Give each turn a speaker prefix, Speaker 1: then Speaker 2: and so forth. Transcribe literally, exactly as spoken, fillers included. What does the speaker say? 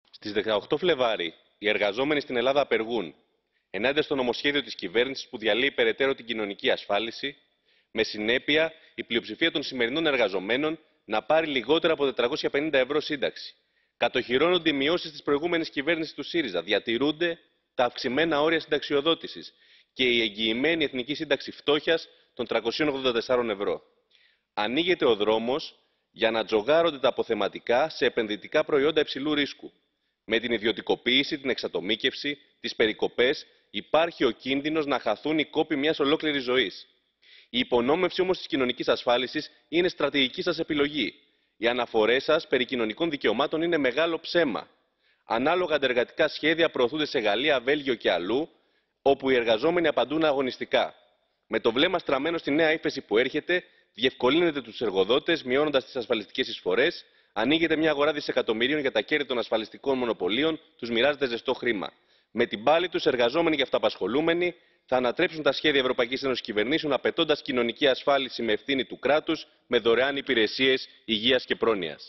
Speaker 1: Στις δεκαοκτώ Φλεβάρι, οι εργαζόμενοι στην Ελλάδα απεργούν ενάντια στο νομοσχέδιο της κυβέρνησης που διαλύει περαιτέρω την κοινωνική ασφάλιση, με συνέπεια η πλειοψηφία των σημερινών εργαζομένων να πάρει λιγότερα από τετρακόσια πενήντα ευρώ σύνταξη. Κατοχυρώνονται οι μειώσεις της προηγούμενης κυβέρνησης του ΣΥΡΙΖΑ, διατηρούνται τα αυξημένα όρια συνταξιοδότησης και η εγγυημένη εθνική σύνταξη φτώχειας των τριακόσια ογδόντα τέσσερα ευρώ. Ανοίγεται ο δρόμος για να τζογάρονται τα αποθεματικά σε επενδυτικά προϊόντα υψηλού ρίσκου. Με την ιδιωτικοποίηση, την εξατομίκευση, τις περικοπές, υπάρχει ο κίνδυνος να χαθούν οι κόποι μιας ολόκληρης ζωής. Η υπονόμευση όμως της κοινωνικής ασφάλισης είναι στρατηγική σας επιλογή. Οι αναφορές σας περί κοινωνικών δικαιωμάτων είναι μεγάλο ψέμα. Ανάλογα αντεργατικά σχέδια προωθούνται σε Γαλλία, Βέλγιο και αλλού, όπου οι εργαζόμενοι απαντούν αγωνιστικά. Με το βλέμμα στραμμένο στη νέα ύφεση που έρχεται, διευκολύνεται τους εργοδότες, μειώνοντας τις ασφαλιστικές εισφορές, ανοίγεται μια αγορά δισεκατομμυρίων για τα κέρδη των ασφαλιστικών μονοπωλίων, τους μοιράζεται ζεστό χρήμα. Με την πάλη τους, εργαζόμενοι και αυταπασχολούμενοι θα ανατρέψουν τα σχέδια Ευρωπαϊκής Ένωσης κυβερνήσεων, απαιτώντας κοινωνική ασφάλιση με ευθύνη του κράτους, με δωρεάν υπηρεσίες υγείας και πρόνοιας.